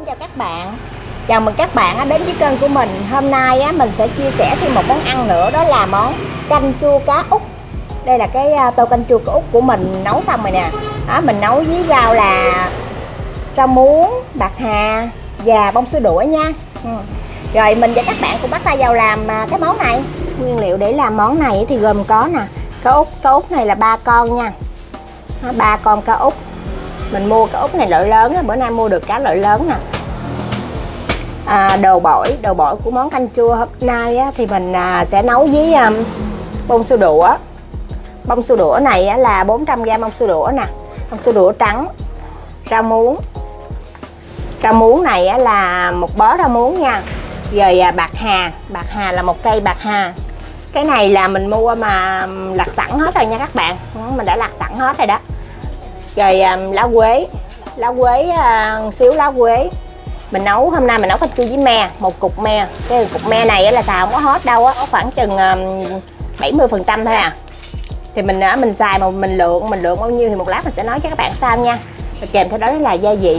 chào các bạn. Chào mừng các bạn đến với kênh của mình. Hôm nay mình sẽ chia sẻ thêm một món ăn nữa, đó là món canh chua cá út. Đây là cái tô canh chua cá út của mình nấu xong rồi nè. Mình nấu với rau là rau muống, bạc hà và bông sữa đũa nha. Rồi mình và các bạn cùng bắt tay vào làm cái món này. Nguyên liệu để làm món này thì gồm có nè, cá út này là 3 con nha. 3 con cá út. Mình mua cá út này loại lớn, bữa nay mua được cá loại lớn nè. Đồ bổi của món canh chua hôm nay thì mình sẽ nấu với bông sữa đũa. Bông sữa đũa này là 400g bông sữa đũa nè, bông sữa đũa trắng, rau muống. Rau muống này là một bó rau muống nha. Rồi bạc hà là một cây bạc hà. Cái này là mình mua mà lặt sẵn hết rồi nha các bạn, mình đã lặt sẵn hết rồi đó. Rồi lá quế, xíu lá quế. Hôm nay mình nấu canh chua với me, một cục me. Cái cục me này là xào không có hết đâu, có khoảng chừng 70% thôi à. Thì mình xài mà mình lượng bao nhiêu thì một lát mình sẽ nói cho các bạn sao nha. Rồi kèm theo đó là gia vị.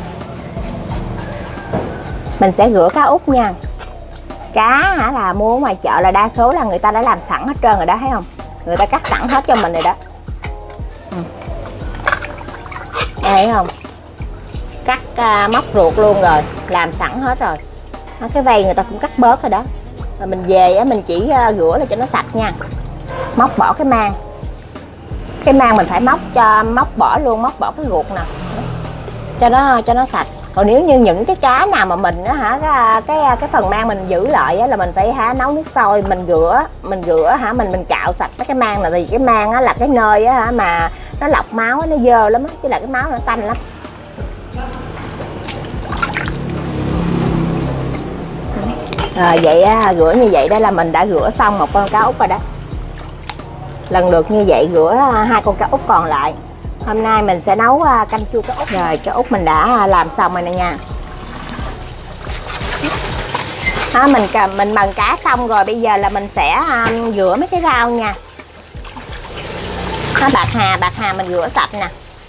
Mình sẽ rửa cá út nha. Cá là mua ngoài chợ là đa số là người ta đã làm sẵn hết trơn rồi đó, thấy không? Người ta cắt sẵn hết cho mình rồi đó. Thấy không? Cắt móc ruột luôn rồi, làm sẵn hết rồi. Cái vây người ta cũng cắt bớt rồi đó. Rồi mình về mình chỉ rửa là cho nó sạch nha. Móc bỏ cái mang. Cái mang mình phải móc bỏ luôn, móc bỏ cái ruột nè. Cho nó sạch. Còn nếu như những cái cá nào mà mình cái phần mang mình giữ lại là mình phải nấu nước sôi, mình rửa mình cạo sạch cái mang này, vì cái mang là cái nơi mà nó lọc máu, nó dơ lắm, chứ là cái máu nó tanh lắm. Rồi vậy rửa như vậy đó là mình đã rửa xong một con cá út rồi đó. Lần lượt như vậy rửa 2 con cá út còn lại. Hôm nay mình sẽ nấu canh chua cá út. Rồi cá út mình đã làm xong rồi nè nha. Mình bần cá xong rồi, bây giờ là mình sẽ rửa mấy cái rau nha. Bạc hà mình rửa sạch nè.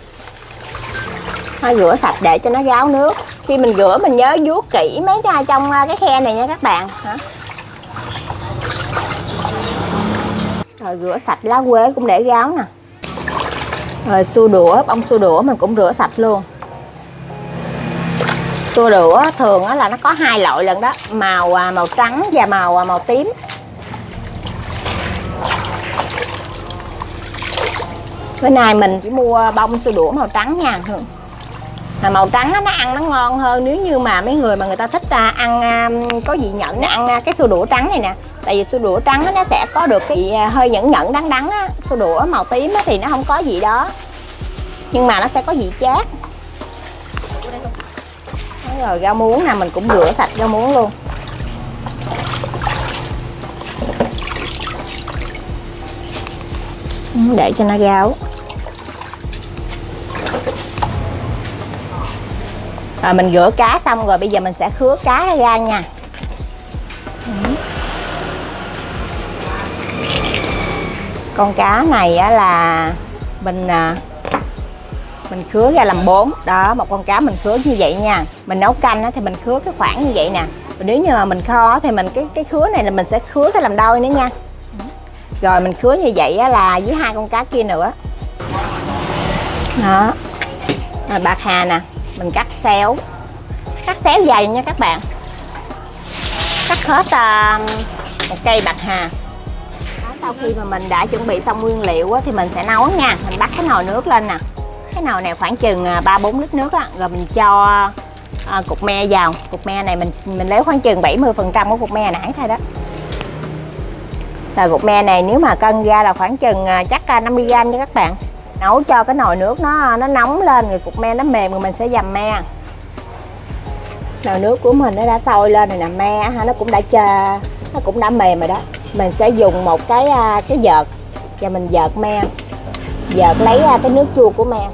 Rửa sạch để cho nó ráo nước. Khi mình rửa mình nhớ vuốt kỹ mấy cái trong cái khe này nha các bạn. Rồi rửa sạch lá quế cũng để ráo nè. Rồi bông xua đũa mình cũng rửa sạch luôn. Xua đũa thường là nó có 2 loại lần đó, màu trắng và màu tím. Bữa nay mình chỉ mua bông xua đũa màu trắng nha. Màu trắng nó ăn nó ngon hơn, nếu như mà mấy người mà người ta thích ăn có vị nhẫn, nó ăn cái xua đũa trắng này nè. Tại vì xua đũa trắng nó sẽ có được cái hơi nhẫn đắng á. Xua đũa màu tím thì nó không có gì đó, nhưng mà nó sẽ có vị chát. Rồi rau muống nè, mình cũng rửa sạch rau muống luôn. Để cho nó ráo. Rồi mình rửa cá xong rồi, bây giờ mình sẽ khứa cá ra nha. Con cá này là mình khứa ra làm 4. Đó, một con cá mình khứa như vậy nha. Mình nấu canh thì mình khứa cái khoảng như vậy nè. Và nếu như mà mình kho thì mình cái khứa này là mình sẽ khứa cái làm đôi nữa nha. Rồi mình khứa như vậy là với 2 con cá kia nữa. Đó. Rồi bạc hà nè, mình cắt xéo dài nha các bạn. Cắt hết một cây bạc hà. Sau khi mà mình đã chuẩn bị xong nguyên liệu thì mình sẽ nấu nha. Mình bắt cái nồi nước lên nè. Cái nồi này khoảng chừng 3-4 lít nước á. Rồi mình cho cục me vào. Cục me này mình lấy khoảng chừng 70% của cục me nãy thôi đó. Rồi cục me này nếu mà cân ra là khoảng chừng chắc 50g cho các bạn. Nấu cho cái nồi nước nó nóng lên, rồi cục me nó mềm rồi mình sẽ dầm me. Nồi nước của mình nó đã sôi lên rồi nè, me nó cũng đã mềm rồi đó. Mình sẽ dùng một cái vợt và mình vợt me, vợt lấy cái nước chua của me.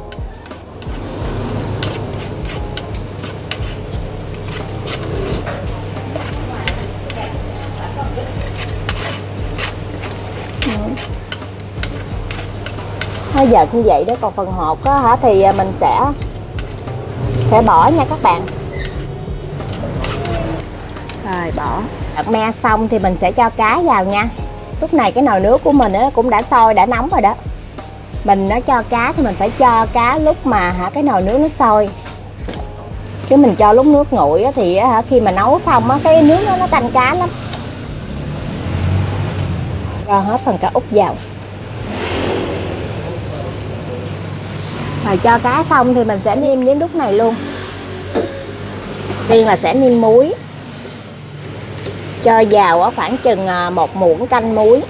Nó vợt như vậy đó, còn phần hột thì mình sẽ bỏ nha các bạn. Rồi bỏ. Me xong thì mình sẽ cho cá vào nha. Lúc này cái nồi nước của mình cũng đã sôi, đã nóng rồi đó. Mình nó cho cá thì mình phải cho cá lúc mà cái nồi nước nó sôi. Chứ mình cho lúc nước nguội thì khi mà nấu xong cái nước nó tanh cá lắm. Cho hết phần cá út vào. Rồi cho cá xong thì mình sẽ nêm đến lúc này luôn. Tiên là sẽ nêm muối. Cho vào khoảng chừng 1 muỗng canh muối,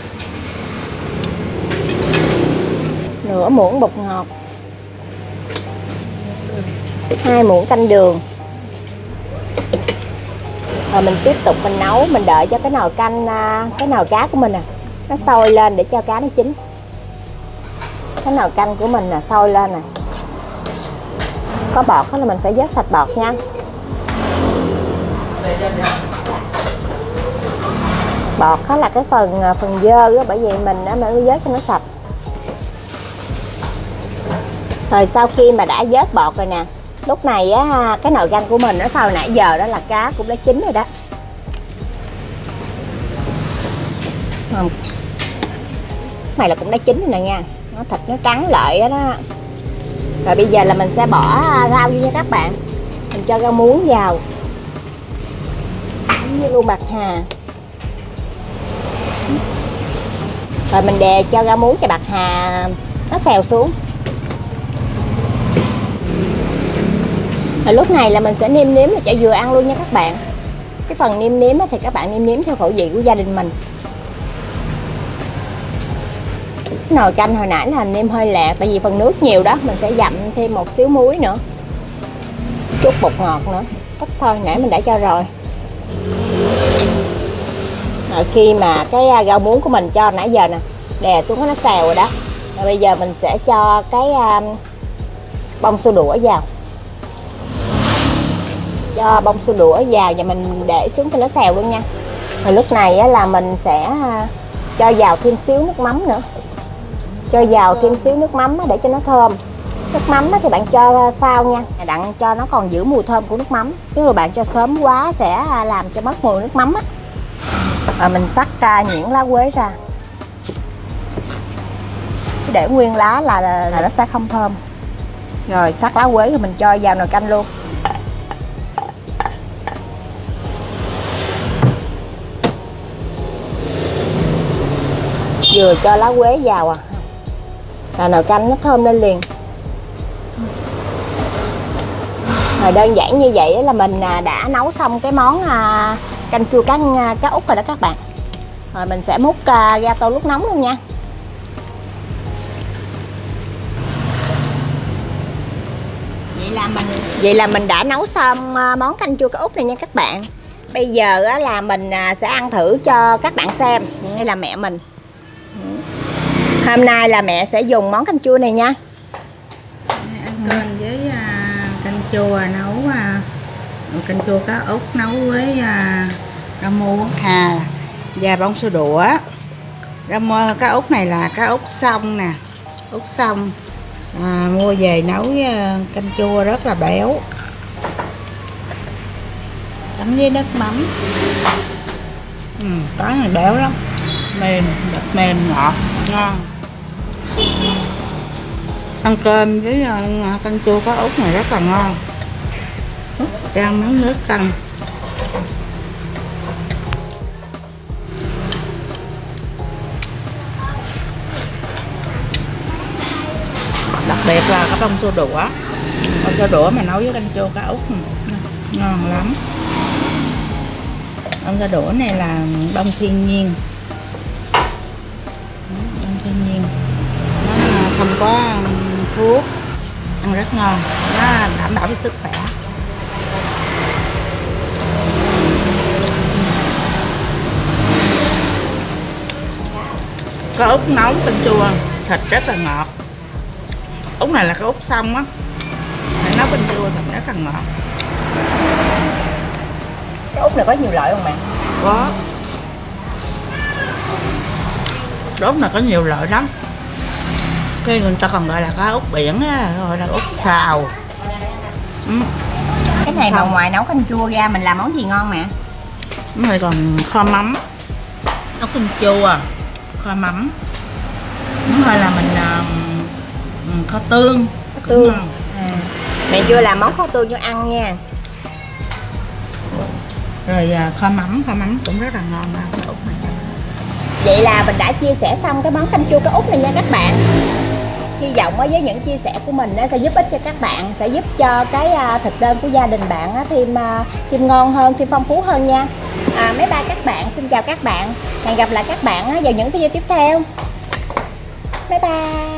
nửa muỗng bột ngọt, 2 muỗng canh đường. Rồi mình tiếp tục mình nấu, mình đợi cho cái nồi canh, cái nồi cá của mình nó sôi lên để cho cá nó chín. Cái nồi canh của mình sôi lên nè. Có bọt là mình phải vớt sạch bọt nha. Bọt là cái phần dơ đó, bởi vì mình mới vớt cho nó sạch. Rồi sau khi mà đã vớt bọt rồi nè, lúc này cái nồi canh của mình nó sôi nãy giờ đó là cá cũng đã chín rồi đó. Này là cũng đã chín rồi nè nha, nó thịt nó trắng lợi đó. Rồi bây giờ là mình sẽ bỏ rau vô nha các bạn. Mình cho rau muống vào, như luôn bạc hà. Rồi mình đè cho rau muống và bạc hà nó xèo xuống. Rồi lúc này là mình sẽ nêm nếm cho vừa ăn luôn nha các bạn. Cái phần nêm nếm thì các bạn nêm nếm theo khẩu vị của gia đình mình. Cái nồi canh hồi nãy là nêm hơi lạc, tại vì phần nước nhiều đó, mình sẽ dặm thêm một xíu muối nữa, chút bột ngọt nữa, ít thôi, nãy mình đã cho rồi. Rồi khi mà cái rau muống của mình cho nãy giờ nè, đè xuống nó xèo rồi đó. Rồi bây giờ mình sẽ cho cái bông xô đũa vào. Cho bông xô đũa vào và mình để xuống cho nó xèo luôn nha. Rồi lúc này là mình sẽ cho vào thêm xíu nước mắm nữa. Cho vào thêm xíu nước mắm để cho nó thơm. Nước mắm thì bạn cho sau nha, đặng cho nó còn giữ mùi thơm của nước mắm. Nếu mà bạn cho sớm quá sẽ làm cho mất mùi nước mắm á. Và mình xắt nhuyễn lá quế ra. Để nguyên lá là nó sẽ không thơm. Rồi xắt lá quế thì mình cho vào nồi canh luôn. Vừa cho lá quế vào là nồi canh nó thơm lên liền. Rồi đơn giản như vậy là mình đã nấu xong cái món canh chua cá út rồi đó các bạn. Rồi mình sẽ múc ra tô nước nóng luôn nha. Vậy là mình đã nấu xong món canh chua cá út này nha các bạn. Bây giờ là mình sẽ ăn thử cho các bạn xem. Đây là mẹ mình. Hôm nay là mẹ sẽ dùng món canh chua này nha. Ăn cơm với canh chua nấu canh chua cá út nấu với rau muống và bông xô đũa. Cá út này là cá út xong nè, út xong mua về nấu với canh chua rất là béo, chấm với nước mắm. Có này béo lắm, mềm, mềm ngọt, ngon. Ăn cơm với canh chua cá út này rất là ngon. Chan miếng nước canh. Đặc biệt là cái bông xô đũa. Bông xô đũa mà nấu với canh chua cá út ngon lắm. Bông xô đũa này là bông thiên nhiên. Bông thiên nhiên. Nó không có thuốc, ăn rất ngon, nó đảm bảo về sức khỏe. Cá út nấu canh chua thịt rất là ngọt. Út này là cá út xong á, để nấu canh chua thịt rất là ngọt. Cái út này có nhiều loại không mẹ? Có. Út này có nhiều loại lắm. Cái người ta còn gọi là cá út biển á, gọi là út xào. Cái này mà ngoài nấu canh chua ra mình làm món gì ngon mẹ? Rồi còn kho mắm, nấu canh chua, kho mắm. Đúng rồi là mình kho tương. Kho tương. Mẹ chưa làm món kho tương cho ăn nha. Rồi kho mắm cũng rất là ngon đó. Vậy là mình đã chia sẻ xong cái món canh chua cá út này nha các bạn. Hy vọng với những chia sẻ của mình sẽ giúp ích cho các bạn, sẽ giúp cho cái thực đơn của gia đình bạn thêm ngon hơn, thêm phong phú hơn nha. Mấy ba các bạn xin chào các bạn, hẹn gặp lại các bạn vào những video tiếp theo. Bye bye.